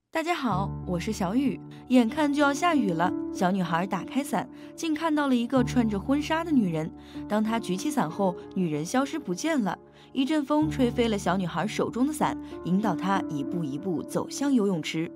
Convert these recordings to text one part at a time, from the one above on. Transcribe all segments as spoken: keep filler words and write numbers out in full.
大家好，我是小雨。眼看就要下雨了，小女孩打开伞，竟看到了一个穿着婚纱的女人。当她举起伞后，女人消失不见了。一阵风吹飞了小女孩手中的伞，引导她一步一步走向游泳池。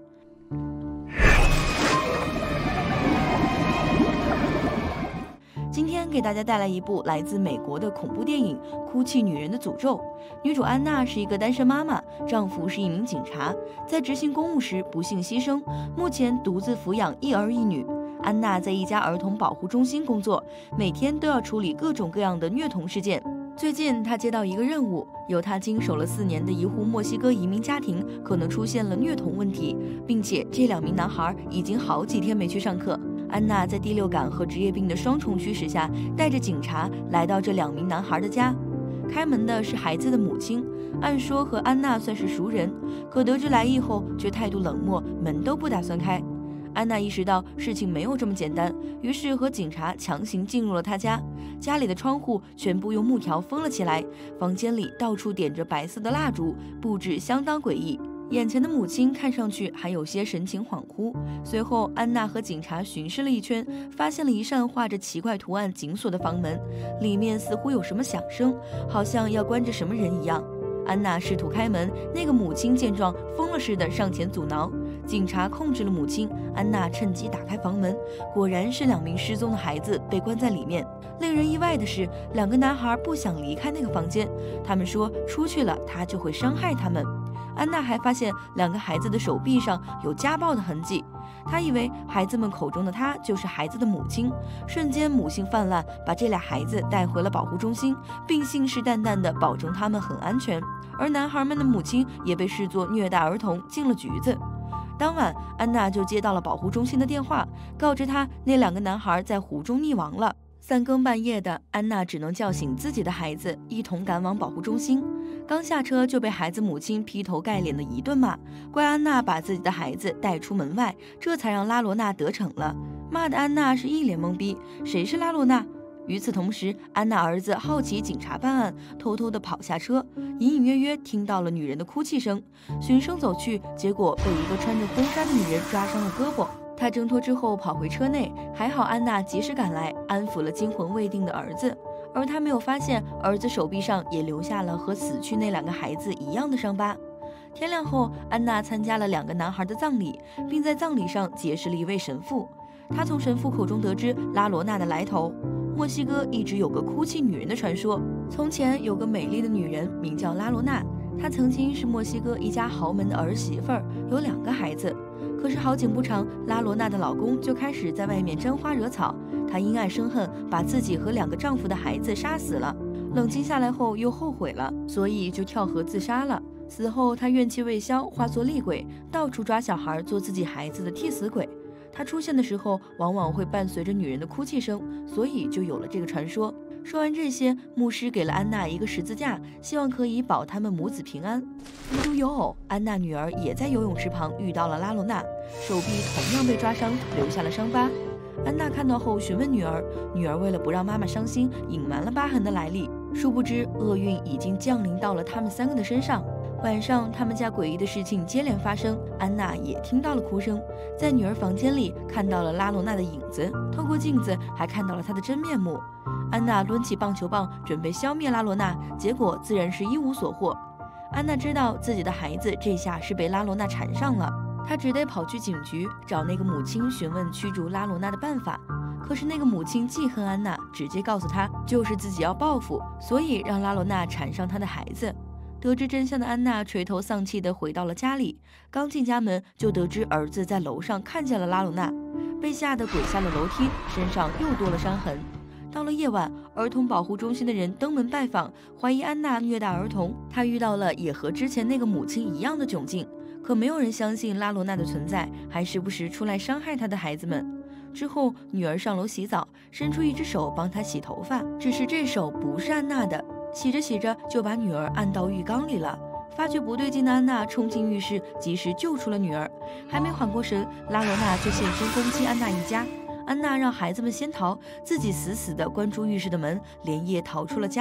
今天给大家带来一部来自美国的恐怖电影《哭泣女人的诅咒》。女主安娜是一个单身妈妈，丈夫是一名警察，在执行公务时不幸牺牲，目前独自抚养一儿一女。安娜在一家儿童保护中心工作，每天都要处理各种各样的虐童事件。最近，她接到一个任务，由她经手了四年的一户墨西哥移民家庭可能出现了虐童问题，并且这两名男孩已经好几天没去上课。安娜在第六感和职业病的双重驱使下，带着警察来到这两名男孩的家。开门的是孩子的母亲，按说和安娜算是熟人，可得知来意后却态度冷漠，门都不打算开。安娜意识到事情没有这么简单，于是和警察强行进入了他家。家里的窗户全部用木条封了起来，房间里到处点着白色的蜡烛，布置相当诡异。眼前的母亲看上去还有些神情恍惚。随后，安娜和警察巡视了一圈，发现了一扇画着奇怪图案紧锁的房门，里面似乎有什么响声，好像要关着什么人一样。安娜试图开门，那个母亲见状疯了似的上前阻挠。警察控制了母亲，安娜趁机打开房门，果然是两名失踪的孩子被关在里面。令人意外的是，两个男孩不想离开那个房间，他们说出去了他就会伤害他们。安娜还发现两个孩子的手臂上有家暴的痕迹，她以为孩子们口中的她就是孩子的母亲，瞬间母性泛滥，把这俩孩子带回了保护中心，并信誓旦旦地保证他们很安全。而男孩们的母亲也被视作虐待儿童，进了局子。当晚，安娜就接到了保护中心的电话，告知她那两个男孩在湖中溺亡了。三更半夜的，安娜只能叫醒自己的孩子，一同赶往保护中心。刚下车就被孩子母亲劈头盖脸的一顿骂，怪安娜把自己的孩子带出门外，这才让拉罗娜得逞了。骂的安娜是一脸懵逼，谁是拉罗娜？与此同时，安娜儿子好奇警察办案，偷偷地跑下车，隐隐约约听到了女人的哭泣声，循声走去，结果被一个穿着婚纱的女人抓伤了胳膊。他挣脱之后跑回车内，还好安娜及时赶来，安抚了惊魂未定的儿子。而他没有发现，儿子手臂上也留下了和死去那两个孩子一样的伤疤。天亮后，安娜参加了两个男孩的葬礼，并在葬礼上结识了一位神父。他从神父口中得知拉罗娜的来头。墨西哥一直有个哭泣女人的传说，从前有个美丽的女人名叫拉罗娜，她曾经是墨西哥一家豪门的儿媳妇儿，有两个孩子。可是好景不长，拉罗娜的老公就开始在外面沾花惹草，她因爱生恨，把自己和两个丈夫的孩子杀死了。冷静下来后又后悔了，所以就跳河自杀了。死后她怨气未消，化作厉鬼，到处抓小孩做自己孩子的替死鬼。她出现的时候往往会伴随着女人的哭泣声，所以就有了这个传说。说完这些，牧师给了安娜一个十字架，希望可以保他们母子平安。无独有偶，安娜女儿也在游泳池旁遇到了拉罗娜，手臂同样被抓伤，留下了伤疤。安娜看到后询问女儿，女儿为了不让妈妈伤心，隐瞒了疤痕的来历。殊不知，厄运已经降临到了他们三个的身上。晚上，他们家诡异的事情接连发生，安娜也听到了哭声，在女儿房间里看到了拉罗娜的影子，透过镜子还看到了她的真面目。安娜抡起棒球棒准备消灭拉罗娜，结果自然是一无所获。安娜知道自己的孩子这下是被拉罗娜缠上了，她只得跑去警局找那个母亲询问驱逐拉罗娜的办法。可是那个母亲记恨安娜，直接告诉她就是自己要报复，所以让拉罗娜缠上她的孩子。得知真相的安娜垂头丧气地回到了家里，刚进家门就得知儿子在楼上看见了拉罗娜，被吓得滚下了楼梯，身上又多了伤痕。到了夜晚，儿童保护中心的人登门拜访，怀疑安娜虐待儿童。她遇到了也和之前那个母亲一样的窘境，可没有人相信拉罗娜的存在，还时不时出来伤害她的孩子们。之后，女儿上楼洗澡，伸出一只手帮她洗头发，只是这手不是安娜的。洗着洗着就把女儿按到浴缸里了。发觉不对劲的安娜冲进浴室，及时救出了女儿。还没缓过神，拉罗娜就现身攻击安娜一家。安娜让孩子们先逃，自己死死地关住浴室的门，连夜逃出了家。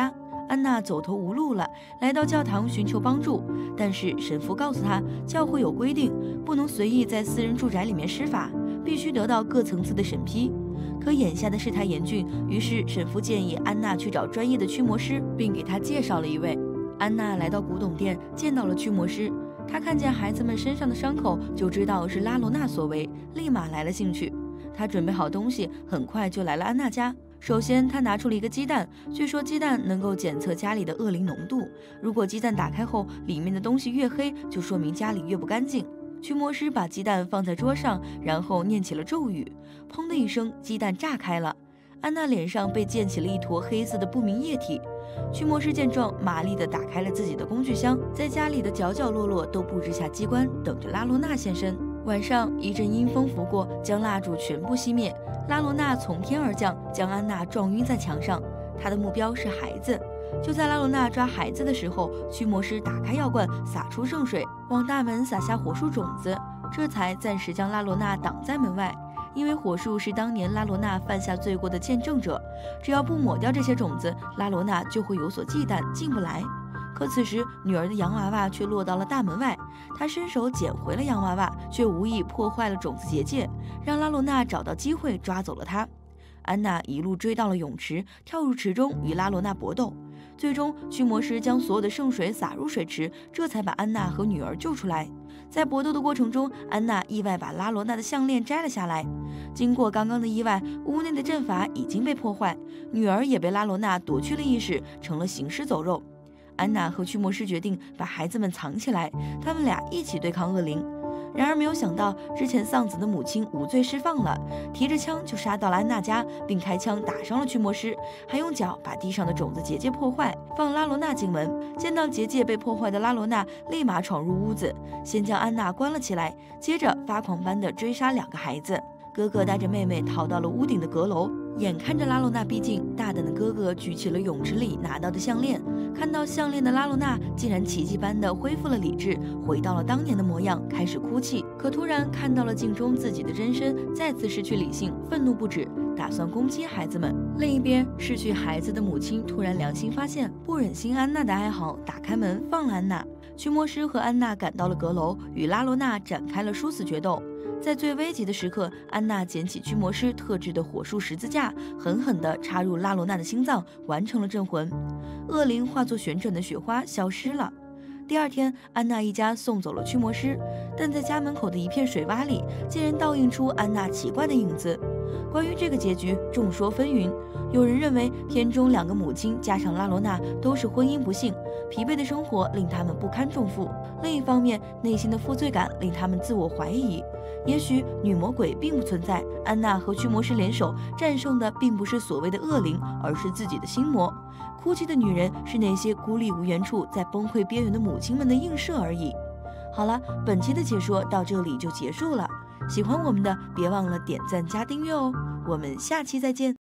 安娜走投无路了，来到教堂寻求帮助，但是神父告诉她，教会有规定，不能随意在私人住宅里面施法，必须得到各层次的审批。可眼下的事态严峻，于是神父建议安娜去找专业的驱魔师，并给她介绍了一位。安娜来到古董店，见到了驱魔师，她看见孩子们身上的伤口，就知道是拉罗娜所为，立马来了兴趣。她准备好东西，很快就来了安娜家。首先，他拿出了一个鸡蛋，据说鸡蛋能够检测家里的恶灵浓度。如果鸡蛋打开后里面的东西越黑，就说明家里越不干净。驱魔师把鸡蛋放在桌上，然后念起了咒语，砰的一声，鸡蛋炸开了。安娜脸上被溅起了一坨黑色的不明液体。驱魔师见状，麻利地打开了自己的工具箱，在家里的角角落落都布置下机关，等着拉罗娜现身。晚上，一阵阴风拂过，将蜡烛全部熄灭。拉罗娜从天而降，将安娜撞晕在墙上。她的目标是孩子。就在拉罗娜抓孩子的时候，驱魔师打开药罐，洒出圣水，往大门撒下火树种子，这才暂时将拉罗娜挡在门外。因为火树是当年拉罗娜犯下罪过的见证者，只要不抹掉这些种子，拉罗娜就会有所忌惮，进不来。可此时，女儿的洋娃娃却落到了大门外，她伸手捡回了洋娃娃，却无意破坏了种子结界，让拉罗娜找到机会抓走了她。安娜一路追到了泳池，跳入池中与拉罗娜搏斗。最终，驱魔师将所有的圣水洒入水池，这才把安娜和女儿救出来。在搏斗的过程中，安娜意外把拉罗娜的项链摘了下来。经过刚刚的意外，屋内的阵法已经被破坏，女儿也被拉罗娜夺去了意识，成了行尸走肉。安娜和驱魔师决定把孩子们藏起来，他们俩一起对抗恶灵。然而没有想到，之前丧子的母亲无罪释放了，提着枪就杀到了安娜家，并开枪打伤了驱魔师，还用脚把地上的种子结界破坏，放拉罗娜进门。见到结界被破坏的拉罗娜立马闯入屋子，先将安娜关了起来，接着发狂般的追杀两个孩子。哥哥带着妹妹逃到了屋顶的阁楼，眼看着拉罗娜逼近，大胆的哥哥举起了泳池里拿到的项链，看到项链的拉罗娜竟然奇迹般的恢复了理智，回到了当年的模样，开始哭泣。可突然看到了镜中自己的真身，再次失去理性，愤怒不止，打算攻击孩子们。另一边，失去孩子的母亲突然良心发现，不忍心安娜的哀嚎，打开门放了安娜。驱魔师和安娜赶到了阁楼，与拉罗娜展开了殊死决斗。在最危急的时刻，安娜捡起驱魔师特制的火树十字架，狠狠地插入拉罗娜的心脏，完成了镇魂。恶灵化作旋转的雪花消失了。第二天，安娜一家送走了驱魔师，但在家门口的一片水洼里，竟然倒映出安娜奇怪的影子。关于这个结局，众说纷纭。有人认为片中两个母亲加上拉罗娜都是婚姻不幸，疲惫的生活令他们不堪重负；另一方面，内心的负罪感令他们自我怀疑。也许女魔鬼并不存在，安娜和驱魔师联手战胜的并不是所谓的恶灵，而是自己的心魔。哭泣的女人是那些孤立无援处、在崩溃边缘的母亲们的映射而已。好了，本期的解说到这里就结束了。喜欢我们的，别忘了点赞加订阅哦。我们下期再见。